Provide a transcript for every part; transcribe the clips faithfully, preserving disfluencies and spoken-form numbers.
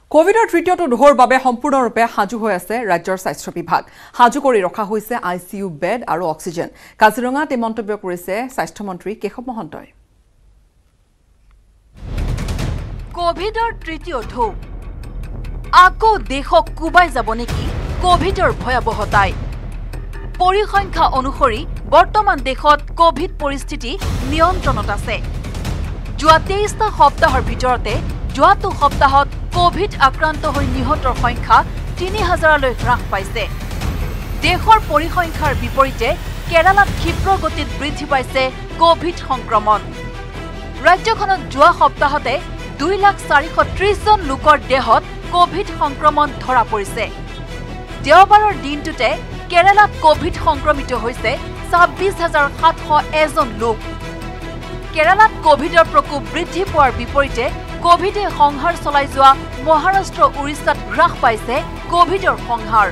কোভিডৰ তৃতীয়টো ঢৌৰ বাবে সম্পূৰ্ণৰূপে সাজু হৈ আছে ৰাজ্যৰ স্বাস্থ্য বিভাগ। সাজু কৰি ৰখা হৈছে আই চি ইউ বেড আৰু অক্সিজেন। কাজিৰঙাত এই মন্তব্য কৰিছে স্বাস্থ্যমন্ত্ৰী কেশৱ মহন্তই। কোভিডৰ তৃতীয় ঢৌ আকৌ দেশক কুবাই যাব নেকি কোভিডৰ ভয়াবহতাই। পৰিসংখ্যা অনুসৰি বৰ্তমান দেশত কোভিড পৰিস্থিতি নিয়ন্ত্ৰণত আছে। যোৱা তেইছটা সপ্তাহৰ ভিতৰতে যোৱাটো সপ্তাহত কোভিড আক্ৰান্ত হৈ নিহতৰ সংখ্যা তিনি হাজাৰলৈ হ্ৰাস পাইছে। দেশৰ পৰিসংখ্যাৰ বিপৰীতে কেৰালাত ক্ষিপ্ৰ গতিত বৃদ্ধি পাইছে কোভিড সংক্ৰমণ। ৰাজ্যখনত যোৱা সপ্তাহতে দুই লাখ চাৰিশ ত্ৰিশ জন লোকৰ দেহত কোভিড সংক্ৰমণ ধৰা পৰিছে। দেওবাৰৰ দিনটোতে কেৰালাত কোভিড সংক্ৰমিত হৈছে ছাব্বিছ হাজাৰ সাতশ এজন লোক। কেৰালাত কোভিডৰ প্ৰকোপ বৃদ্ধি পোৱাৰ বিপৰীতে কোভিডে সংহাৰ চলাই যোৱা মহাৰাষ্ট্ৰ উৰিষ্যাত হ্ৰাস পাইছে কোভিডৰ সংহাৰ।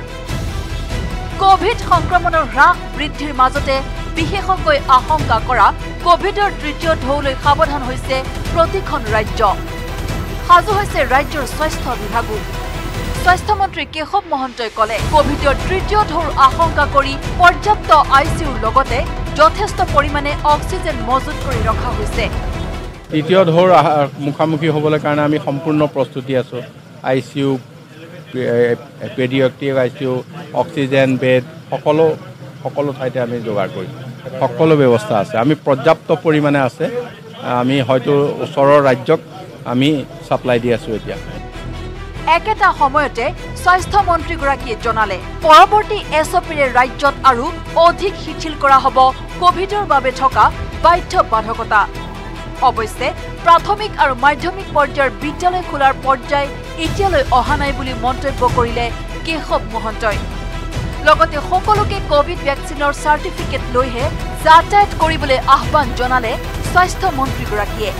কোভিড সংক্ৰমণৰ হ্ৰাস বৃদ্ধিৰ মাজতে বিশেষকৈ আশংকা কৰা কোভিডৰ তৃতীয় ঢৌলৈ সাৱধান হৈছে প্ৰতিখন ৰাজ্য। সাজু হৈছে ৰাজ্যৰ স্বাস্থ্য বিভাগো। স্বাস্থ্যমন্ত্ৰী কেশৱ মহন্তই ক'লে কোভিডৰ তৃতীয় ঢৌৰ আশংকা কৰি পৰ্যাপ্ত আই চি ইউৰ লগতে যথেষ্ট পৰিমাণে অক্সিজেন মজুত কৰি ৰখা হৈছে। তৃতীয় ঢৌৰ মুখামুখি হ'বলৈ কাৰণে আমি সম্পূৰ্ণ প্ৰস্তুতি আছোঁ। I C U, paediatric I C U, oxygen bed সকলো সকলো ঠাইতে আমি যোগাৰ কৰিছোঁ। সকলো ব্যৱস্থা আছে, আমি পৰ্যাপ্ত পৰিমাণে আছে। আমি হয়তো ওচৰৰ ৰাজ্যক আমি ছাপ্লাই দি আছোঁ এতিয়া। একেটা সময়তে স্বাস্থ্যমন্ত্ৰীগৰাকীয়ে জনালে পৰৱৰ্তী এছ অ' পিৰে ৰাজ্যত আৰু অধিক শিথিল কৰা হ'ব কোভিডৰ বাবে থকা বাধ্যবাধকতা। অৱশ্যে প্ৰাথমিক আৰু মাধ্যমিক পৰ্যায়ৰ বিদ্যালয় খোলাৰ পৰ্যায় এতিয়ালৈ অহা নাই বুলি মন্তব্য কৰিলে কেশৱ মহন্তই। লগতে সকলোকে কোভিড ভেকচিনৰ চাৰ্টিফিকেট লৈহে যাতায়াত কৰিবলৈ আহ্বান জনালে স্বাস্থ্যমন্ত্ৰীগৰাকীয়ে।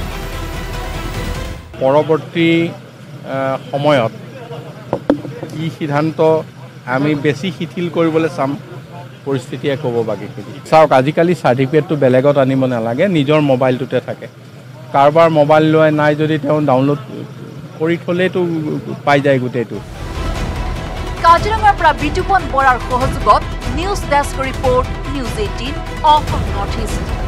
পৰৱৰ্তী সময়ত কি সিদ্ধান্ত আমি বেছি শিথিল কৰিবলৈ চাম, পৰিস্থিতিয়ে ক'ব বাকীখিনি। চাওক, আজিকালি চাৰ্টিফিকেটটো বেলেগত আনিব নালাগে, নিজৰ মোবাইলটোতে থাকে। কাৰোবাৰ মোবাইল লৈ নাই যদি তেওঁ ডাউনলোড কৰি থ'লেইতো পাই যায় গোটেইটো। কাজিৰঙাৰ পৰা বিতুপন বৰাৰ সহযোগত news desk report, news eighteen Assam north east.